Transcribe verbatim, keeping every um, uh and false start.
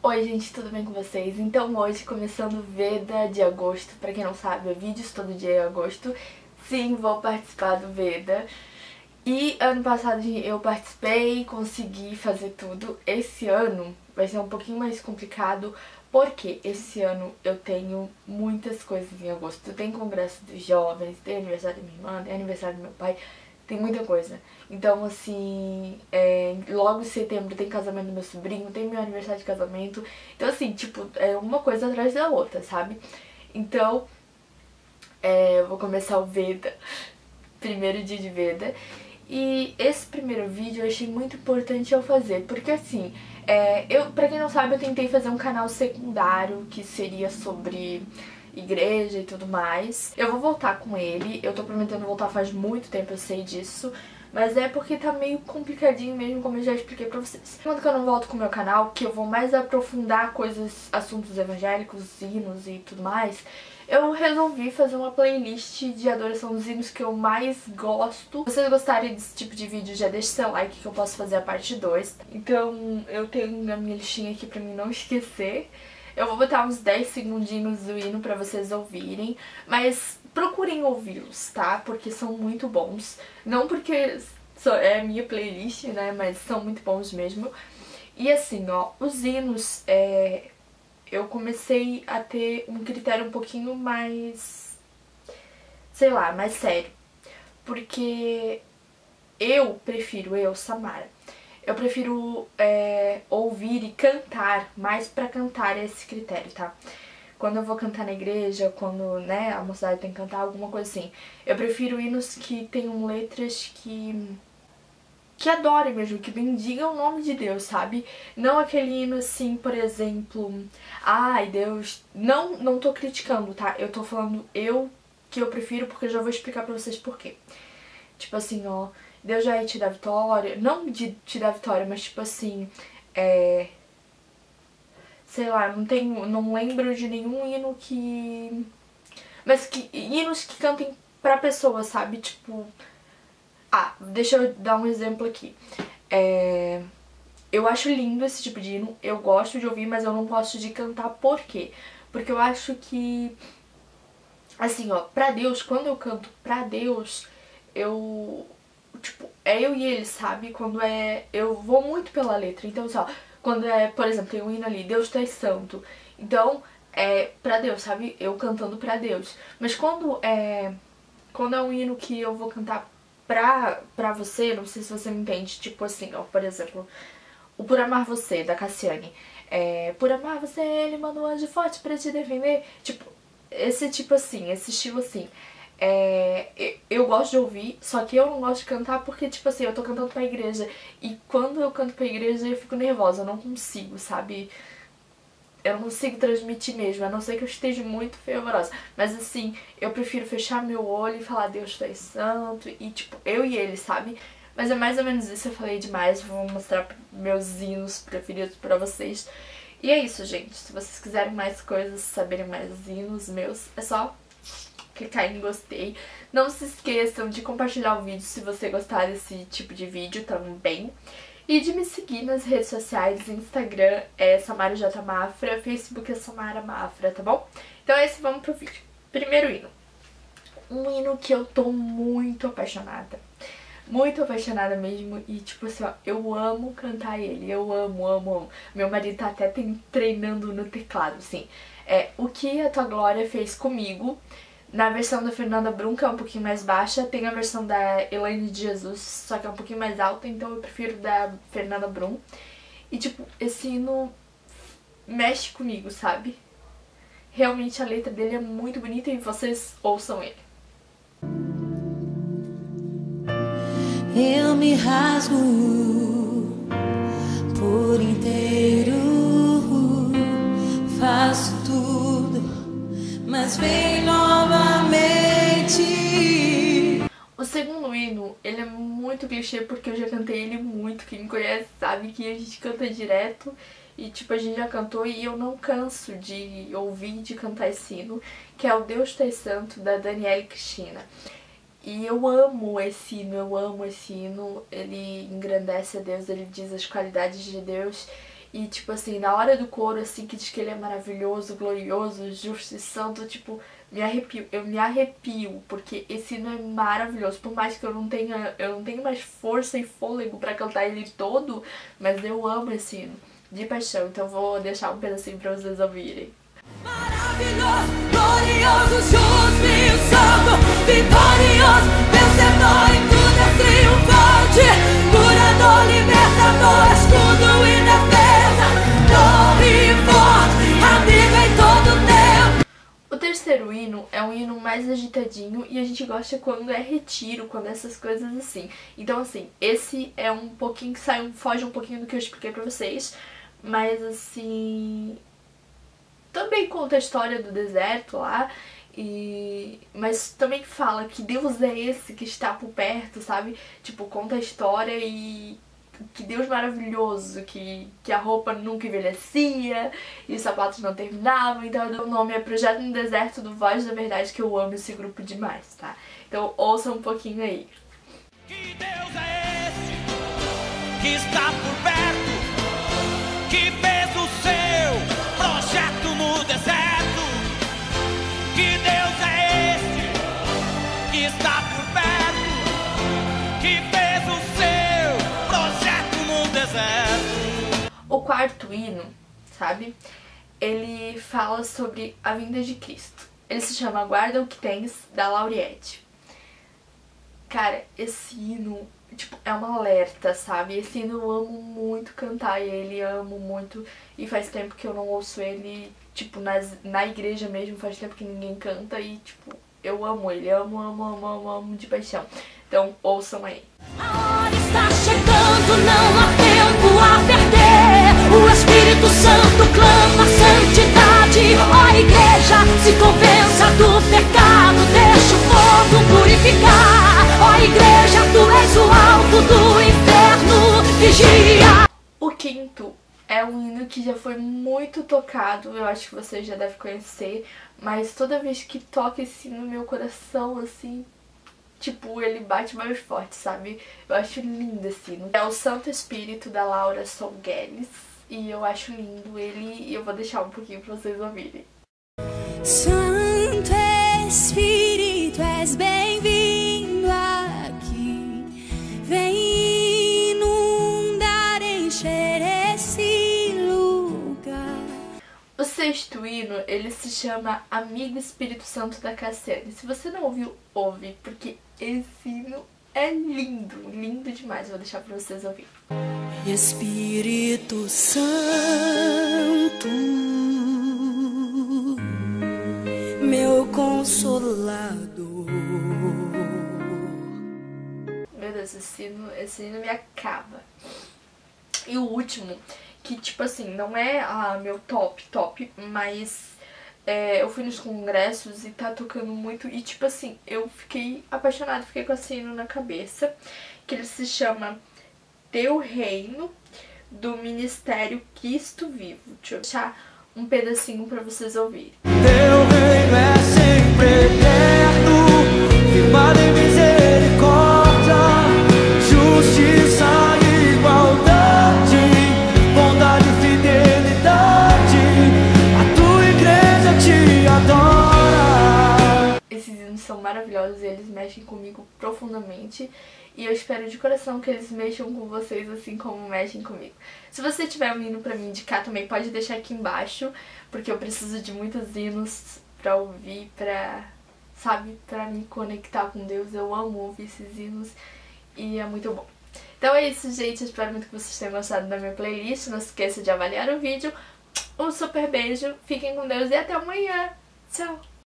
Oi gente, tudo bem com vocês? Então hoje, começando Veda de agosto, pra quem não sabe, é vídeos todo dia em agosto. Sim, vou participar do Veda. E ano passado eu participei, consegui fazer tudo. Esse ano vai ser um pouquinho mais complicado, porque esse ano eu tenho muitas coisas em agosto. Tem congresso dos jovens, tem aniversário da minha irmã, tem aniversário do meu pai, tem muita coisa. Então, assim, é, logo em setembro tem casamento do meu sobrinho, tem meu aniversário de casamento. Então, assim, tipo, é uma coisa atrás da outra, sabe? Então, é, eu vou começar o Veda, primeiro dia de Veda. E esse primeiro vídeo eu achei muito importante eu fazer, porque assim, é, eu, pra quem não sabe, eu tentei fazer um canal secundário que seria sobre igreja e tudo mais. Eu vou voltar com ele, eu tô prometendo voltar faz muito tempo, eu sei disso, mas é porque tá meio complicadinho mesmo, como eu já expliquei pra vocês. Quando que eu não volto com o meu canal, que eu vou mais aprofundar coisas, assuntos evangélicos, hinos e tudo mais, eu resolvi fazer uma playlist de adoração dos hinos que eu mais gosto. Se vocês gostarem desse tipo de vídeo, já deixa seu like que eu posso fazer a parte dois. Então eu tenho a minha listinha aqui pra mim não esquecer. Eu vou botar uns dez segundinhos do hino pra vocês ouvirem, mas procurem ouvi-los, tá? Porque são muito bons. Não porque é a minha playlist, né? Mas são muito bons mesmo. E assim, ó, os hinos, é... eu comecei a ter um critério um pouquinho mais, sei lá, mais sério. Porque eu prefiro, eu, Samara, eu prefiro é, ouvir e cantar, mais pra cantar esse critério, tá? Quando eu vou cantar na igreja, quando, né, a mocidade tem que cantar, alguma coisa assim, eu prefiro hinos que tenham letras que... que adorem mesmo, que bendigam o nome de Deus, sabe? Não aquele hino assim, por exemplo, ai Deus, não, não tô criticando, tá? Eu tô falando eu que eu prefiro, porque eu já vou explicar pra vocês por quê. Tipo assim, ó, Deus já ia te dar vitória, não de te dar vitória, mas tipo assim, é... sei lá, não tenho, não lembro de nenhum hino que... mas que, hinos que cantem pra pessoa, sabe? Tipo... Ah, deixa eu dar um exemplo aqui. É... Eu acho lindo esse tipo de hino, eu gosto de ouvir, mas eu não gosto de cantar. Por quê? Porque eu acho que, assim, ó, pra Deus, quando eu canto pra Deus, eu, tipo, é eu e ele, sabe? Quando é... eu vou muito pela letra, então, assim, ó, quando é, por exemplo, tem um hino ali, Deus tu és santo, então, é pra Deus, sabe? Eu cantando pra Deus. Mas quando é, quando é um hino que eu vou cantar Pra, pra você, não sei se você me entende, tipo assim, ó, por exemplo, o Por Amar Você, da Cassiane. É, por amar você, ele manda um anjo forte pra te defender. Tipo, esse tipo assim, esse estilo assim. É, eu, eu gosto de ouvir, só que eu não gosto de cantar porque, tipo assim, eu tô cantando pra igreja. E quando eu canto pra igreja eu fico nervosa, eu não consigo, sabe? Eu não consigo transmitir mesmo, a não ser que eu esteja muito fervorosa. Mas assim, eu prefiro fechar meu olho e falar Deus tu és santo. E tipo, eu e ele, sabe? Mas é mais ou menos isso, eu falei demais. Vou mostrar meus hinos preferidos pra vocês. E é isso, gente. Se vocês quiserem mais coisas, saberem mais hinos meus, é só clicar em gostei. Não se esqueçam de compartilhar o vídeo se você gostar desse tipo de vídeo também. E de me seguir nas redes sociais, Instagram é Samara J Mafra, Facebook é Samara Mafra, tá bom? Então é isso, vamos pro vídeo. Primeiro hino. Um hino que eu tô muito apaixonada. Muito apaixonada mesmo e tipo assim, ó, eu amo cantar ele, eu amo, amo, amo. Meu marido tá até tem, treinando no teclado, assim. É O Que a Tua Glória Fez Comigo. Na versão da Fernanda Brum, que é um pouquinho mais baixa, tem a versão da Elaine de Jesus, só que é um pouquinho mais alta, então eu prefiro da Fernanda Brum. E tipo, esse hino mexe comigo, sabe? Realmente a letra dele é muito bonita e vocês ouçam ele. Eu me rasgo por inteiro, faço tudo, mas vem novamente. O segundo hino, ele é muito clichê porque eu já cantei ele muito. Quem me conhece sabe que a gente canta direto e tipo, a gente já cantou e eu não canso de ouvir, de cantar esse hino, que é o Deus Tu És Santo, da Daniela Cristina. E eu amo esse hino, eu amo esse hino, ele engrandece a Deus, ele diz as qualidades de Deus. E, tipo assim, na hora do coro, assim, que diz que ele é maravilhoso, glorioso, justo e santo, tipo, me arrepio. Eu me arrepio, porque esse hino é maravilhoso. Por mais que eu não tenha, eu não tenha mais força e fôlego pra cantar ele todo, mas eu amo esse hino, de paixão. Então eu vou deixar um pedacinho pra vocês ouvirem. Maravilhoso, glorioso, justo e santo, vitorioso, vencedor em tudo é triunfante, curador, libertador, escudo e defesa, torre forte, amigo em todo tempo. O terceiro hino é um hino mais agitadinho e a gente gosta quando é retiro, quando é essas coisas assim. Então assim, esse é um pouquinho que sai, foge um pouquinho do que eu expliquei pra vocês, mas assim... também conta a história do deserto lá, e... mas também fala que Deus é esse que está por perto, sabe? Tipo, conta a história e que Deus maravilhoso, que, que a roupa nunca envelhecia e os sapatos não terminavam. Então o nome é Projeto no Deserto do Voz da Verdade, que eu amo esse grupo demais, tá? Então ouça um pouquinho aí. Que Deus é esse que está por perto, que fez o seu projeto no deserto? Que Deus é esse que está por perto, que fez o seu projeto no deserto? O quarto hino, sabe? Ele fala sobre a vinda de Cristo. Ele se chama Guarda o que Tens, da Lauriette. Cara, esse hino, tipo, é um alerta, sabe? Esse hino eu amo muito cantar ele, amo muito. E faz tempo que eu não ouço ele, tipo, nas, na igreja mesmo, faz tempo que ninguém canta. E, tipo, eu amo ele, amo, amo, amo, amo, amo de paixão. Então, ouçam aí. A hora está chegando, não há tempo a perder. O Espírito Santo clama a santidade. Ó igreja, se convença do pecado, deixa o fogo purificar. Ó igreja, tu és o alto do inferno, vigia. O quinto é um hino que já foi muito tocado, eu acho que vocês já devem conhecer, mas toda vez que toca esse hino no meu coração, assim, tipo, ele bate mais forte, sabe? Eu acho lindo esse hino. É o Santo Espírito, da Laura Solgueles, e eu acho lindo ele, e eu vou deixar um pouquinho pra vocês ouvirem. Santo Espírito, és bem-vindo aqui. Vem inundar, encher esse lugar. O sexto hino, ele se chama Amigo Espírito Santo, da Cassiane. Se você não ouviu, ouve, porque esse hino é lindo, lindo demais. Vou deixar pra vocês ouvirem. Espírito Santo, meu consolador. Meu Deus, esse hino, esse hino me acaba. E o último, que tipo assim, não é ah, meu top, top, mas é, eu fui nos congressos e tá tocando muito. E tipo assim, eu fiquei apaixonada, fiquei com esse hino na cabeça, que ele se chama Teu Reino, do Ministério Cristo Vivo. Deixa eu deixar um pedacinho pra vocês ouvirem. Teu reino é sempre eterno, firmado em misericórdia, justiça e igualdade, bondade e fidelidade, a tua igreja te adora. Esses hinos são maravilhosos e eles mexem comigo profundamente. E eu espero de coração que eles mexam com vocês assim como mexem comigo. Se você tiver um hino pra me indicar também, pode deixar aqui embaixo, porque eu preciso de muitos hinos pra ouvir, pra, sabe, pra me conectar com Deus. Eu amo ouvir esses hinos e é muito bom. Então é isso, gente. Eu espero muito que vocês tenham gostado da minha playlist. Não se esqueça de avaliar o vídeo. Um super beijo, fiquem com Deus e até amanhã. Tchau!